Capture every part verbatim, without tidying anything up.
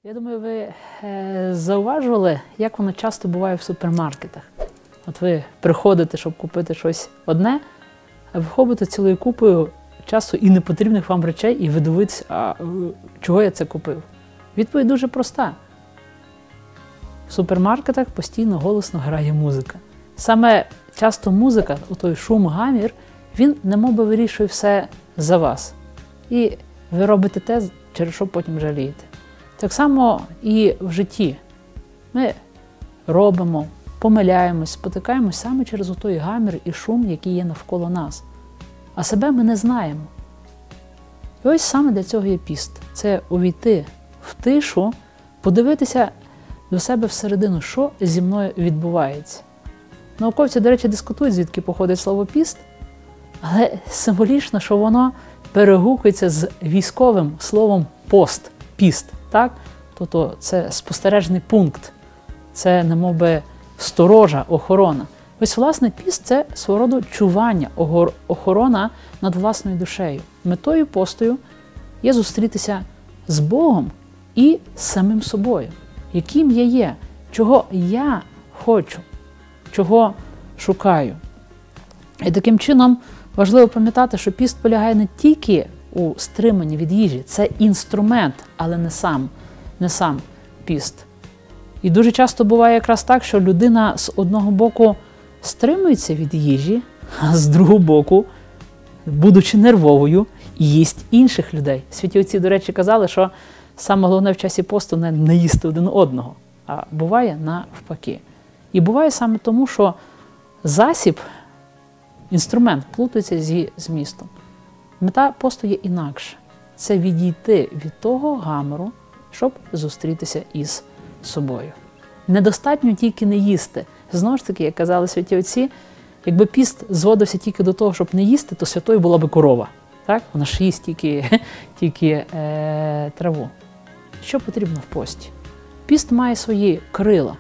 Я думаю, ви е, зауважували, як воно часто буває в супермаркетах. От ви приходите, щоб купити щось одне, а ви ходите цілою купою часу і непотрібних вам речей, і ви дивитесь, а чого я це купив? Відповідь дуже проста. В супермаркетах постійно голосно грає музика. Саме часто музика, той шум, гамір, він немовби вирішує все за вас. І ви робите те, через що потім жалієте. Так само і в житті. Ми робимо, помиляємось, спотикаємось саме через той гамір і шум, який є навколо нас. А себе ми не знаємо. І ось саме для цього є піст. Це увійти в тишу, подивитися до себе всередину, що зі мною відбувається. Науковці, до речі, дискутують, звідки походить слово піст, але символічно, що воно перегукується з військовим словом пост, піст. Так? Тобто це спостережний пункт, це немовби сторожа, охорона. Ось, власне, піст – це свого роду чування, охорона над власною душею. Метою постою є зустрітися з Богом і з самим собою. Яким я є, чого я хочу, чого шукаю. І таким чином важливо пам'ятати, що піст полягає не тільки у стриманні від їжі, це інструмент, але не сам, не сам піст. І дуже часто буває якраз так, що людина з одного боку стримується від їжі, а з другого боку, будучи нервовою, їсть інших людей. Святі отці, до речі, казали, що саме головне в часі посту не, не їсти один одного, а буває навпаки. І буває саме тому, що засіб, інструмент плутається зі змістом. Мета посту є інакше. Це відійти від того гамору, щоб зустрітися із собою. Недостатньо тільки не їсти. Знову ж таки, як казали святі отці, якби піст зводився тільки до того, щоб не їсти, то святою була би корова. Так? Вона ж їсть тільки, тільки е, траву. Що потрібно в пості? Піст має свої крила.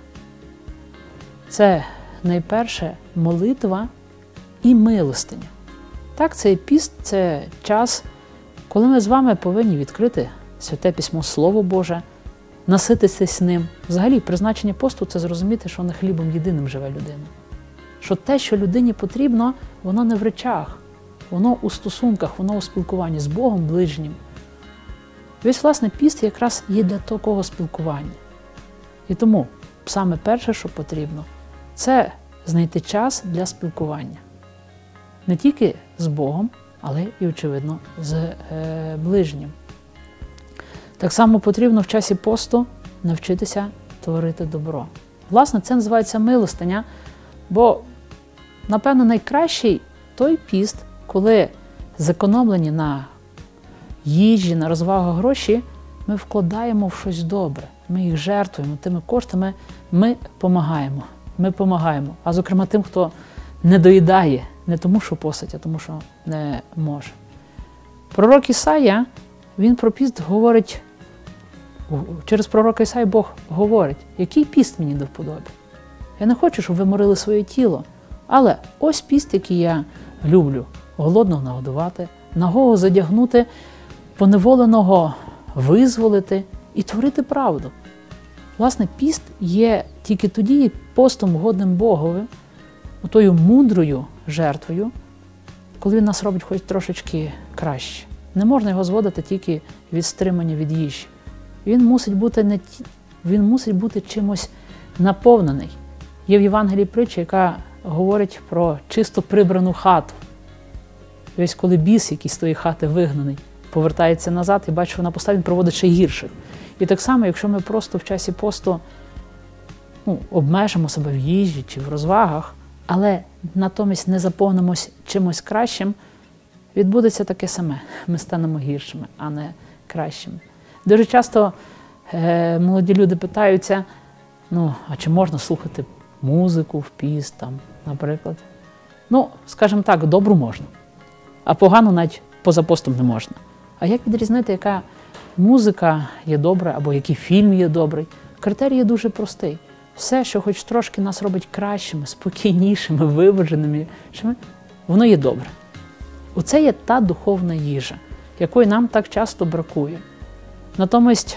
Це найперше молитва і милостиня. Так, цей піст – це час, коли ми з вами повинні відкрити Святе Письмо, Слово Боже, насититись ним. Взагалі, призначення посту – це зрозуміти, що не хлібом єдиним живе людина. Що те, що людині потрібно, воно не в речах, воно у стосунках, воно у спілкуванні з Богом ближнім. І ось, власне, піст якраз є для такого спілкування. І тому саме перше, що потрібно, це знайти час для спілкування. Не тільки з Богом, але і, очевидно, з е, ближнім. Так само потрібно в часі посту навчитися творити добро. Власне, це називається милостиня, бо, напевно, найкращий той піст, коли зекономлені на їжі, на розвагу гроші, ми вкладаємо в щось добре. Ми їх жертвуємо, тими коштами ми допомагаємо. Ми допомагаємо. А, зокрема, тим, хто не доїдає, не тому, що постить, а тому, що не може. Пророк Ісая, він про піст говорить, через пророка Ісаю Бог говорить, який піст мені до вподоби. Я не хочу, щоб ви морили своє тіло, але ось піст, який я люблю. Голодного нагодувати, нагого задягнути, поневоленого визволити і творити правду. Власне, піст є тільки тоді постом годним Богові, отою мудрою жертвою, коли він нас робить хоч трошечки краще. Не можна його зводити тільки від стримання від їжі. Він мусить бути, не ті... він мусить бути чимось наповнений. Є в Євангелії притча, яка говорить про чисто прибрану хату. І ось коли біс, який з тої хати вигнаний, повертається назад і бачить, що вона пуста, він проводить ще гірших. І так само, якщо ми просто в часі посту ну, обмежимо себе в їжі чи в розвагах, але натомість не заповнимось чимось кращим, відбудеться таке саме. Ми станемо гіршими, а не кращими. Дуже часто е, молоді люди питаються, ну, а чи можна слухати музику в піст, там, наприклад? Ну, скажімо так, добру можна, а погану навіть поза постом не можна. А як відрізнити, яка музика є добра або який фільм є добрий? Критерій є дуже простий. Все, що хоч трошки нас робить кращими, спокійнішими, виваженими, воно є добре. Оце є та духовна їжа, якої нам так часто бракує. Натомість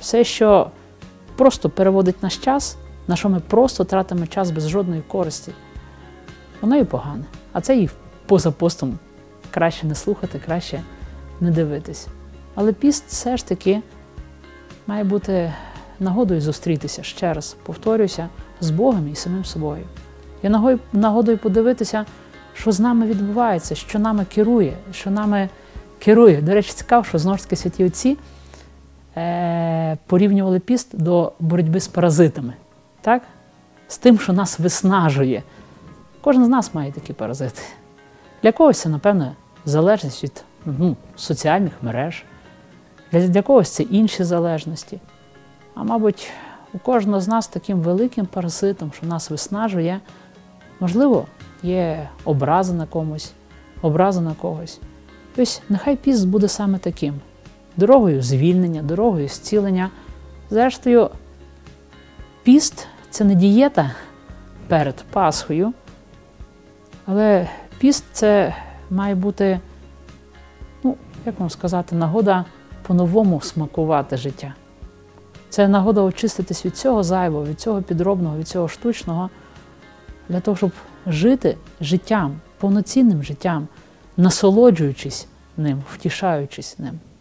все, що просто переводить наш час, на що ми просто тратимо час без жодної користі, воно і погане. А це і поза постом краще не слухати, краще не дивитись. Але піст все ж таки має бути нагодою зустрітися, ще раз повторюся, з Богом і самим собою. Є нагодою подивитися, що з нами відбувається, що нами керує, що нами керує. До речі, цікаво, що знову ж таки святі отці е, порівнювали піст до боротьби з паразитами. Так? З тим, що нас виснажує. Кожен з нас має такі паразити. Для когось це, напевно, залежність від ну, соціальних мереж. Для, для когось це інші залежності. А, мабуть, у кожного з нас таким великим паразитом, що нас виснажує, можливо, є образа на комусь, образа на когось. Ось нехай піст буде саме таким. Дорогою звільнення, дорогою зцілення. Зрештою, піст – це не дієта перед Пасхою, але піст – це має бути, ну, як вам сказати, нагода по-новому смакувати життя. Це нагода очиститись від цього зайвого, від цього підробного, від цього штучного, для того, щоб жити життям, повноцінним життям, насолоджуючись ним, втішаючись ним.